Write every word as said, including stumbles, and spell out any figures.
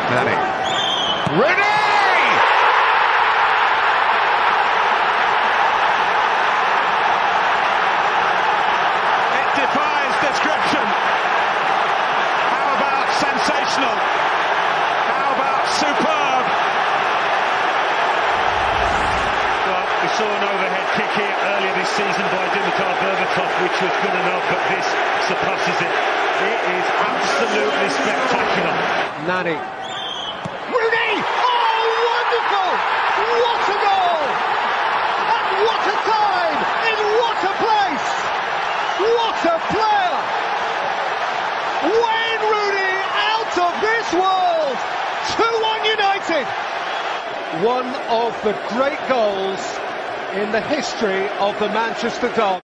Nani. Rooney! It defies description. How about sensational? How about superb? Well, we saw an overhead kick here earlier this season by Dimitar Berbatov, which was good enough, but this surpasses it. It is absolutely spectacular. Nani. Rooney! Oh, wonderful! What a goal! At what a time! In what a place! What a player! Wayne Rooney out of this world! two one United! One of the great goals in the history of the Manchester Derby.